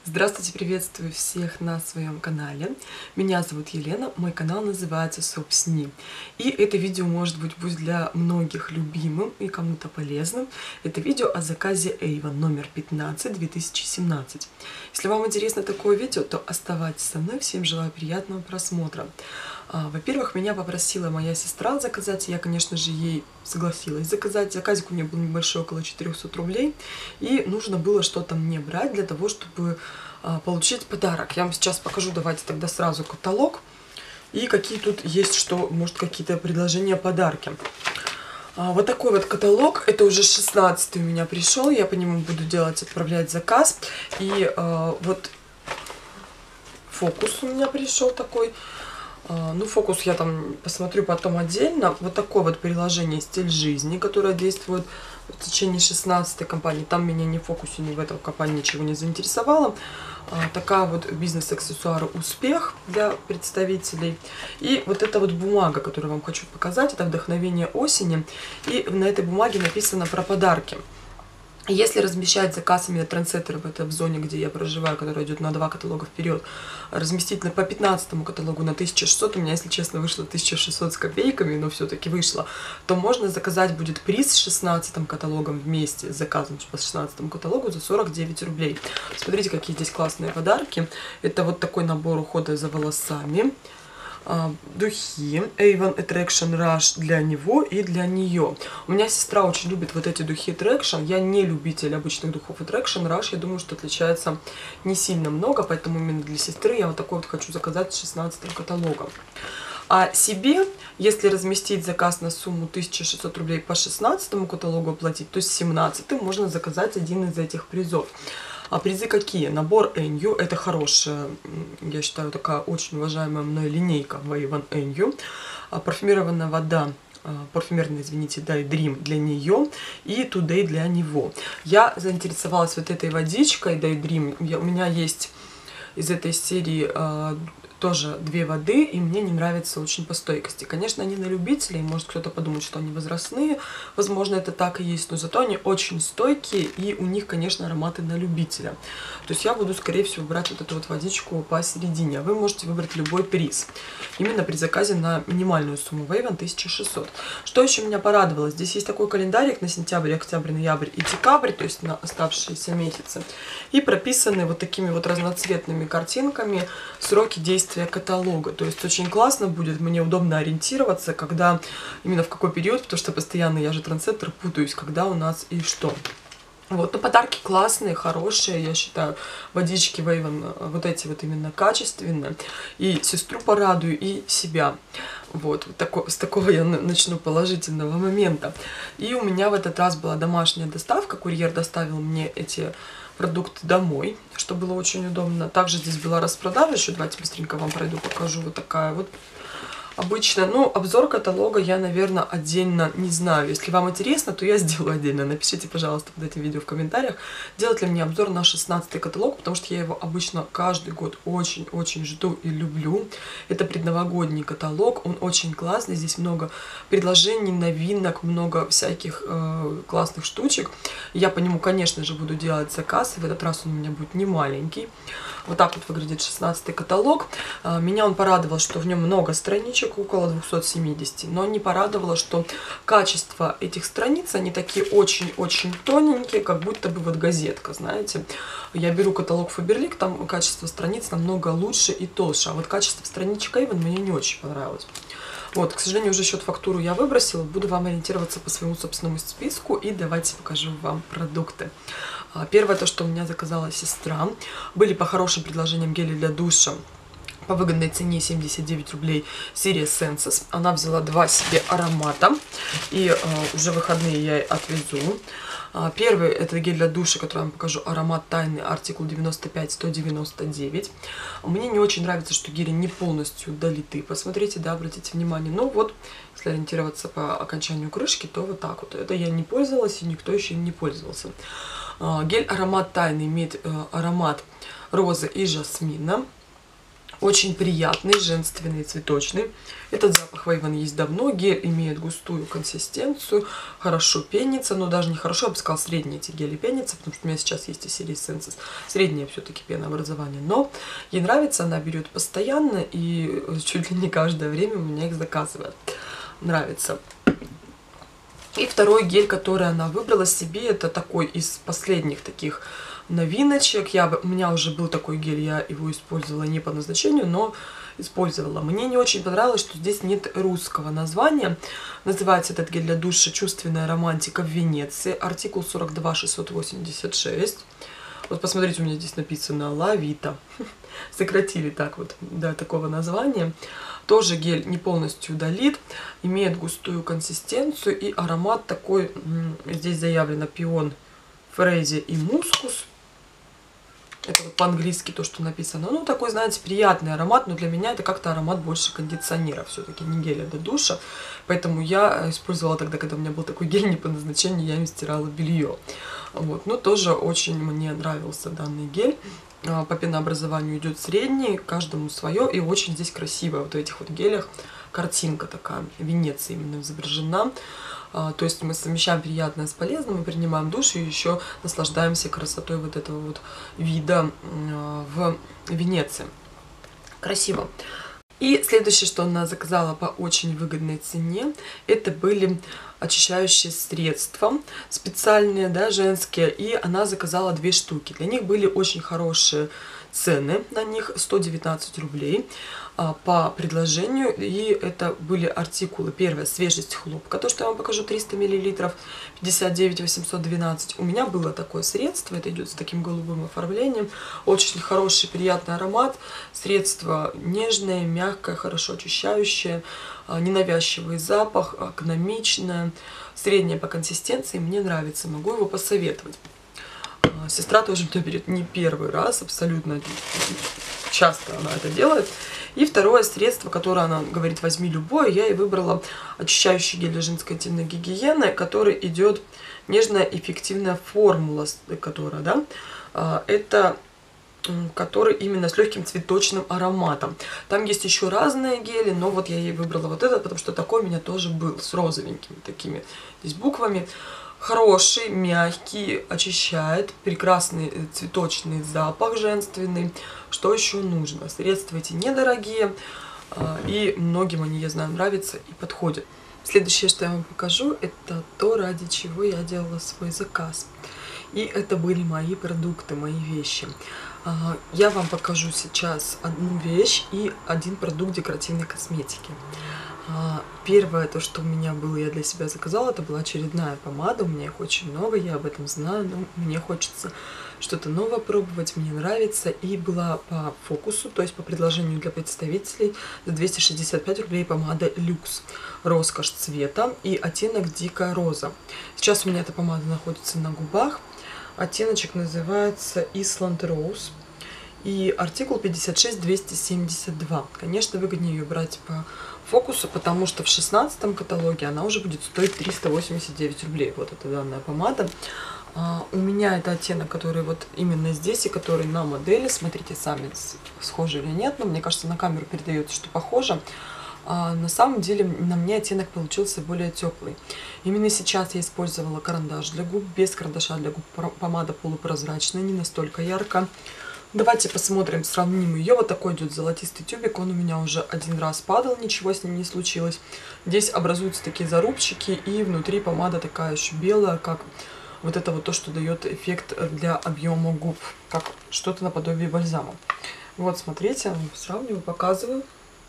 Здравствуйте, приветствую всех на своем канале. Меня зовут Елена, мой канал называется Собсни. И это видео может быть для многих любимым и кому-то полезным. Это видео о заказе Avon номер 15 2017. Если вам интересно такое видео, то оставайтесь со мной. Всем желаю приятного просмотра. Во-первых, меня попросила моя сестра заказать, я, конечно же, ей согласилась заказать. Заказик у меня был небольшой, около 400 рублей, и нужно было что-то мне брать для того, чтобы получить подарок. Я вам сейчас покажу, давайте тогда сразу каталог, и какие тут есть, что, может, какие-то предложения, подарки. Вот такой вот каталог, это уже 16-й у меня пришел, я по нему буду отправлять заказ, и вот фокус у меня пришел такой. Ну, фокус я там посмотрю потом отдельно. Вот такое вот приложение «Стиль жизни», которое действует в течение 16-й компании. Там меня ни в фокусе, ни в этом компании ничего не заинтересовало. Такая вот бизнес-аксессуары «Успех» для представителей. И вот эта вот бумага, которую вам хочу показать, это «Вдохновение осени». И на этой бумаге написано про подарки. Если размещать заказ именно трендсеттеров, это в зоне, где я проживаю, которая идет на 2 каталога вперед, разместить по 15 каталогу на 1600, у меня, если честно, вышло 1600 с копейками, но все-таки вышло, то можно заказать будет приз с 16 каталогом вместе с заказом по 16 каталогу за 49 рублей. Смотрите, какие здесь классные подарки. Это вот такой набор ухода за волосами. Духи Avon Attraction Rush для него и для нее. У меня сестра очень любит вот эти духи Attraction. Я не любитель обычных духов Attraction. Rush, я думаю, что отличается не сильно много, поэтому именно для сестры я вот такой вот хочу заказать с 16 каталогом. А себе, если разместить заказ на сумму 1600 рублей по 16 каталогу оплатить, то с 17 можно заказать один из этих призов. А призы какие? Набор Энью, это хорошая, я считаю, такая очень уважаемая мной линейка в Avon Энью. Парфюмированная вода, парфюмерная, извините, Day Dream для нее и Today для него. Я заинтересовалась вот этой водичкой Day Dream. У меня есть из этой серии тоже 2 воды, и мне не нравится очень по стойкости. Конечно, они на любителей, может кто-то подумает, что они возрастные, возможно, это так и есть, но зато они очень стойкие, и у них, конечно, ароматы на любителя. То есть я буду, скорее всего, брать вот эту вот водичку посередине, а вы можете выбрать любой приз. Именно при заказе на минимальную сумму в Avon 1600. Что еще меня порадовало? Здесь есть такой календарик на сентябрь, октябрь, ноябрь и декабрь, то есть на оставшиеся месяцы, и прописаны вот такими вот разноцветными картинками сроки действия каталога. То есть очень классно будет, мне удобно ориентироваться, когда, именно в какой период, потому что постоянно я же трендсеттер, путаюсь, когда у нас и что. Вот, но подарки классные, хорошие, я считаю, водички в Avon, вот эти вот именно качественные. И сестру порадую, и себя. Вот, с такого я начну положительного момента. И у меня в этот раз была домашняя доставка, курьер доставил мне эти продукты домой, что было очень удобно. Также здесь была распродажа, еще давайте быстренько вам пройду, покажу. Вот такая вот обычно. Ну, обзор каталога я, наверное, отдельно не знаю. Если вам интересно, то я сделаю отдельно. Напишите, пожалуйста, под этим видео в комментариях, делать ли мне обзор на 16 каталог, потому что я его обычно каждый год очень-очень жду и люблю. Это предновогодний каталог, он очень классный, здесь много предложений, новинок, много всяких классных штучек. Я по нему, конечно же, буду делать заказ, и в этот раз он у меня будет не маленький. Вот так вот выглядит 16 каталог. Меня он порадовал, что в нем много страничек, около 270, но не порадовало, что качество этих страниц, они такие очень-очень тоненькие, как будто бы вот газетка, знаете. Я беру каталог Faberlic, там качество страниц намного лучше и толще, а вот качество страничек Avon мне не очень понравилось. Вот, к сожалению, уже счет-фактуру я выбросила, буду вам ориентироваться по своему собственному списку, и давайте покажу вам продукты. Первое, то, что у меня заказала сестра, были по хорошим предложениям гели для душа по выгодной цене 79 рублей серия Senses. Она взяла 2 себе аромата, и уже в выходные я ей отвезу. Первый это гель для душа, который я вам покажу, аромат тайный, артикул 95-199. Мне не очень нравится, что гели не полностью долиты. Посмотрите, да, обратите внимание. Но вот, если ориентироваться по окончанию крышки, то вот так вот. Это я не пользовалась, и никто еще не пользовался. Гель аромат тайный имеет аромат розы и жасмина. Очень приятный, женственный, цветочный. Этот запах Вейван есть давно. Гель имеет густую консистенцию, хорошо пенится, но даже не хорошо, я бы сказала, средние эти гели пенятся, потому что у меня сейчас есть и серия Senses. Среднее все-таки пенообразование. Но ей нравится, она берет постоянно и чуть ли не каждое время у меня их заказывает. Нравится. И второй гель, который она выбрала себе, это такой из последних таких новиночек. У меня уже был такой гель, я его использовала не по назначению, но использовала. Мне не очень понравилось, что здесь нет русского названия. Называется этот гель для душа «Чувственная романтика в Венеции». Артикул 42686. Вот посмотрите, у меня здесь написано «Лавита». Сократили так вот до такого названия. Тоже гель не полностью удалит, имеет густую консистенцию и аромат такой, здесь заявлено пион, фрези и мускус. Это вот по-английски то, что написано. Ну, такой, знаете, приятный аромат, но для меня это как-то аромат больше кондиционера. Все-таки не геля для душа. Поэтому я использовала тогда, когда у меня был такой гель не по назначению, я им стирала белье. Вот. Но тоже очень мне нравился данный гель. По пенообразованию идет средний, каждому свое. И очень здесь красиво. Вот в этих вот гелях картинка такая, Венеция именно изображена. То есть мы совмещаем приятное с полезным, мы принимаем душ и еще наслаждаемся красотой вот этого вот вида в Венеции. Красиво. И следующее, что она заказала по очень выгодной цене, это были очищающие средства специальные, да, женские. И она заказала 2 штуки. Для них были очень хорошие цены, на них 119 рублей по предложению. И это были артикулы. Первое, свежесть хлопка, то, что я вам покажу, 300 мл, 59 812. У меня было такое средство, это идет с таким голубым оформлением. Очень хороший, приятный аромат. Средство нежное, мягкое, хорошо очищающее, ненавязчивый запах, экономичное, среднее по консистенции. Мне нравится, могу его посоветовать. Сестра тоже меня берет не первый раз, абсолютно часто она это делает. И второе средство, которое она говорит, возьми любое, я и выбрала очищающий гель для женской интимной гигиены, который идет нежная эффективная формула, которая, да, это который именно с легким цветочным ароматом. Там есть еще разные гели, но вот я ей выбрала вот этот, потому что такой у меня тоже был, с розовенькими такими здесь буквами. Хороший, мягкий, очищает, прекрасный цветочный запах женственный. Что еще нужно? Средства эти недорогие, и многим они, я знаю, нравятся и подходят. Следующее, что я вам покажу, это то, ради чего я делала свой заказ. И это были мои продукты, мои вещи. Я вам покажу сейчас одну вещь и один продукт декоративной косметики. Первое, то, что у меня было, я для себя заказала, это была очередная помада. У меня их очень много, я об этом знаю, но мне хочется что-то новое пробовать, мне нравится. И была по фокусу, то есть по предложению для представителей, за 265 рублей помада Люкс. Роскошь цвета и оттенок Дикая роза. Сейчас у меня эта помада находится на губах. Оттеночек называется Island Rose. И артикул 56272. Конечно, выгоднее ее брать по фокусу, потому что в 16-м каталоге она уже будет стоить 389 рублей. Вот эта данная помада. У меня это оттенок, который вот именно здесь и который на модели. Смотрите сами, схоже или нет. Но мне кажется, на камеру передается, что похоже. На самом деле на мне оттенок получился более теплый. Именно сейчас я использовала карандаш для губ. Без карандаша для губ помада полупрозрачная, не настолько ярко. Давайте посмотрим, сравним ее. Вот такой идет золотистый тюбик. Он у меня уже один раз падал, ничего с ним не случилось. Здесь образуются такие зарубчики, и внутри помада такая еще белая, как вот это вот то, что дает эффект для объема губ, как что-то наподобие бальзама. Вот, смотрите, сравниваю, показываю.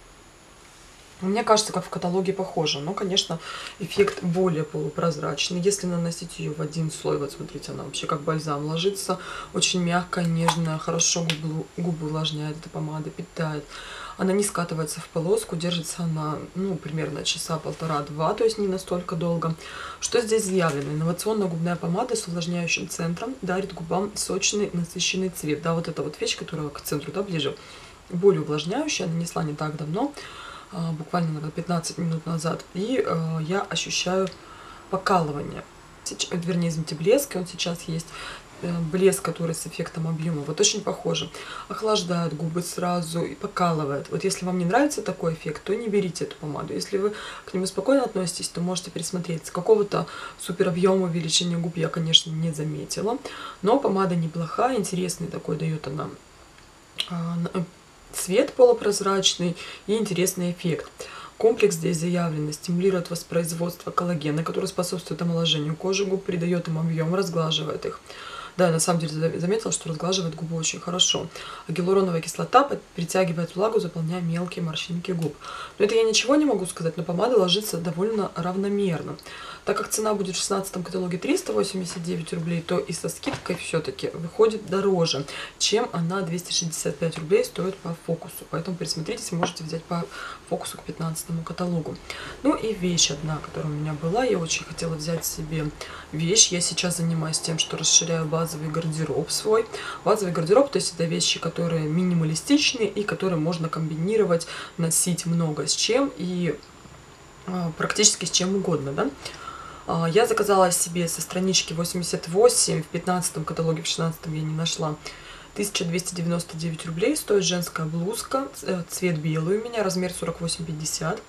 Мне кажется, как в каталоге похоже, но, конечно, эффект более полупрозрачный. Если наносить ее в один слой, вот смотрите, она вообще как бальзам ложится, очень мягкая, нежная, хорошо губы увлажняет, эта помада питает. Она не скатывается в полоску, держится она, ну, примерно часа полтора-два, то есть не настолько долго. Что здесь заявлено? Инновационная губная помада с увлажняющим центром дарит губам сочный, насыщенный цвет. Да, вот эта вот вещь, которая к центру, да, ближе, более увлажняющая, нанесла не так давно, буквально, наверное, 15 минут назад, и я ощущаю покалывание. Вернее, извините, блеск, он сейчас есть. блеск, который с эффектом объема. Вот очень похоже. Охлаждает губы сразу и покалывает. Вот если вам не нравится такой эффект, то не берите эту помаду. Если вы к нему спокойно относитесь, то можете пересмотреть. Какого-то супер объема увеличения губ я, конечно, не заметила. Но помада неплохая, интересный такой дает она цвет полупрозрачный и интересный эффект. Комплекс здесь заявлен, стимулирует воспроизводство коллагена, который способствует омоложению кожи губ, придает им объем, разглаживает их. Да, я на самом деле заметила, что разглаживает губы очень хорошо. А гиалуроновая кислота притягивает влагу, заполняя мелкие морщинки губ. Но это я ничего не могу сказать, но помада ложится довольно равномерно. Так как цена будет в 16 каталоге 389 рублей, то и со скидкой все-таки выходит дороже, чем она 265 рублей стоит по фокусу. Поэтому присмотритесь, можете взять по фокусу к 15 каталогу. Ну и вещь одна, которая у меня была. Я очень хотела взять себе вещь. Я сейчас занимаюсь тем, что расширяю базовый гардероб свой. Базовый гардероб, то есть это вещи, которые минималистичные и которые можно комбинировать, носить много с чем и практически с чем угодно, да? Я заказала себе со странички 88, в 15 каталоге, в 16 я не нашла. 1299 рублей стоит женская блузка, цвет белый у меня, размер 48-50,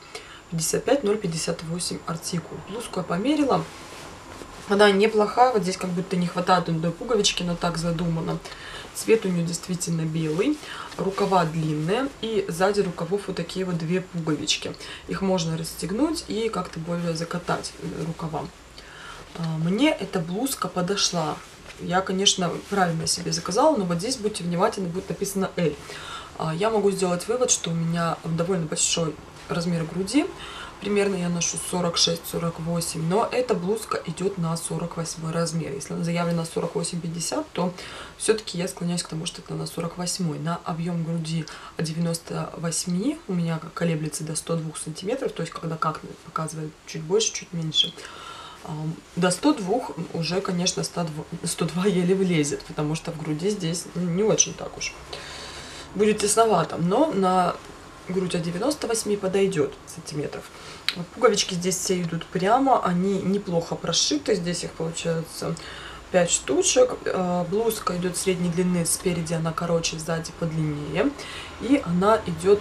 55-058 артикул. Блузку я померила, она неплохая, вот здесь как будто не хватает одной пуговички, но так задумано. Цвет у нее действительно белый, рукава длинные и сзади рукавов вот такие вот две пуговички. Их можно расстегнуть и как-то более закатать рукавам. Мне эта блузка подошла. Я, конечно, правильно себе заказала, но вот здесь будьте внимательны, будет написано L. Я могу сделать вывод, что у меня довольно большой размер груди. Примерно я ношу 46-48, но эта блузка идет на 48 размер. Если она заявлена 48-50, то все-таки я склоняюсь к тому, что это на 48. На объем груди от 98 у меня колеблется до 102 сантиметров, то есть когда как показывает чуть больше, чуть меньше. До 102 уже, конечно, 102 еле влезет, потому что в груди здесь не очень так уж. Будет тесновато, но на грудь от 98 подойдет сантиметров. Пуговички здесь все идут прямо, они неплохо прошиты, здесь их получается 5 штучек. Блузка идет средней длины, спереди она короче, сзади подлиннее. И она идет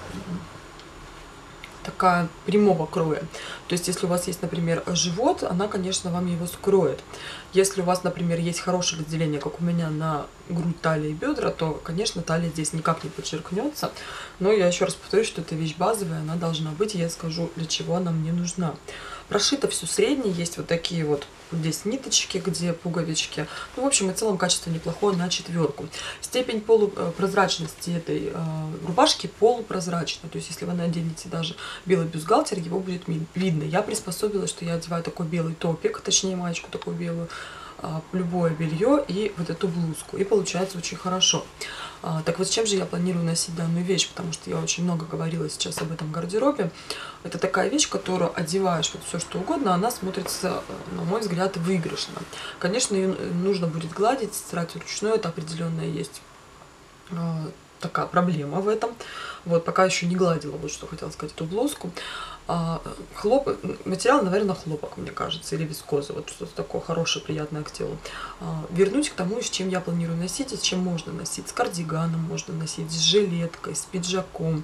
такая прямого кроя. То есть, если у вас есть, например, живот, она, конечно, вам его скроет. Если у вас, например, есть хорошее разделение, как у меня, на грудь, талия и бедра, то, конечно, талия здесь никак не подчеркнется. Но я еще раз повторюсь, что это вещь базовая, она должна быть, и я скажу, для чего она мне нужна. Прошито все среднее, есть вот такие вот здесь ниточки, где пуговички. Ну, в общем и целом качество неплохое на 4. Степень полупрозрачности этой рубашки полупрозрачная. То есть, если вы наденете даже белый бюстгальтер, его будет видно. Я приспособилась, что я одеваю такой белый топик, точнее маечку такую белую, любое белье и вот эту блузку. И получается очень хорошо. Так вот, с чем же я планирую носить данную вещь? Потому что я очень много говорила сейчас об этом гардеробе. Это такая вещь, которую одеваешь вот все что угодно, она смотрится, на мой взгляд, выигрышно. Конечно, ее нужно будет гладить, стирать вручную, это определенная есть такая проблема в этом. Вот, пока еще не гладила, вот что хотела сказать, эту блузку. Материал, наверное, хлопок, мне кажется, или вискоза, вот что-то такое хорошее, приятное к телу. Вернусь к тому, с чем я планирую носить и с чем можно носить. С кардиганом можно носить, с жилеткой, с пиджаком.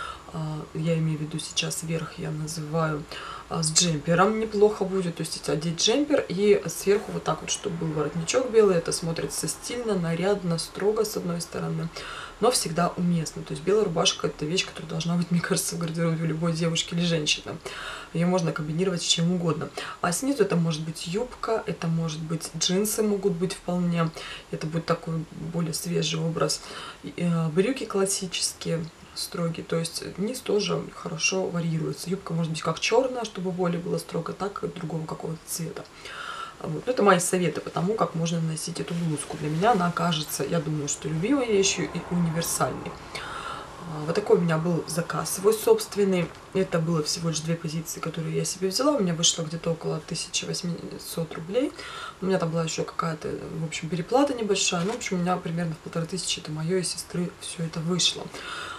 Я имею в виду сейчас верх, я называю, с джемпером неплохо будет, то есть одеть джемпер и сверху вот так вот, чтобы был воротничок белый, это смотрится стильно, нарядно, строго с одной стороны, но всегда уместно. То есть белая рубашка — это вещь, которая должна быть, мне кажется, в гардеробе у любой девушки или женщины. Ее можно комбинировать с чем угодно. А снизу это может быть юбка, это может быть джинсы, могут быть вполне, это будет такой более свежий образ, брюки классические, строгий, то есть низ тоже хорошо варьируется. Юбка может быть как черная, чтобы более было строго, так и другого какого-то цвета. Вот. Это мои советы по тому, как можно носить эту блузку. Для меня она окажется, я думаю, что любимой вещью и универсальной. Вот такой у меня был заказ свой собственный. Это было всего лишь 2 позиции, которые я себе взяла. У меня вышло где-то около 1800 рублей. У меня там была еще какая-то, в общем, переплата небольшая. Ну, в общем, у меня примерно в 1500, это мое и сестры, все это вышло.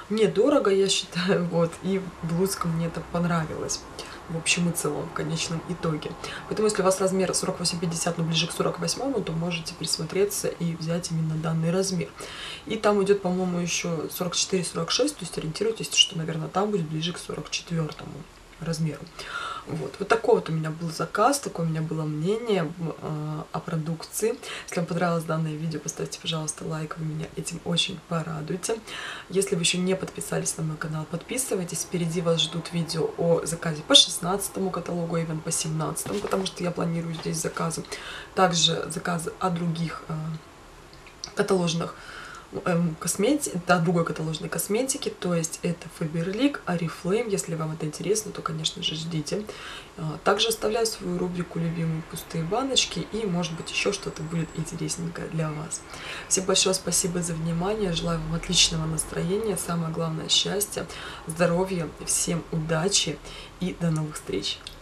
недорого, я считаю, вот, и блузка мне это понравилась. В общем и целом, в конечном итоге. Поэтому, если у вас размер 48-50, но ближе к 48, то можете присмотреться и взять именно данный размер. И там идет, по-моему, еще 44-46, то есть ориентируйтесь, что, наверное, там будет ближе к 44 размеру. Вот такой вот у меня был заказ, такое у меня было мнение о продукции. Если вам понравилось данное видео, поставьте, пожалуйста, лайк, вы меня этим очень порадуете. Если вы еще не подписались на мой канал, подписывайтесь. Впереди вас ждут видео о заказе по 16 каталогу, even по 17, потому что я планирую здесь заказы. Также заказы о других каталожных косметики, да, другой каталожной косметики, то есть это Faberlic, Oriflame. Если вам это интересно, то, конечно же, ждите. Также оставляю свою рубрику «Любимые пустые баночки», и, может быть, еще что-то будет интересненькое для вас. Всем большое спасибо за внимание, желаю вам отличного настроения, самое главное — счастья, здоровья, всем удачи и до новых встреч!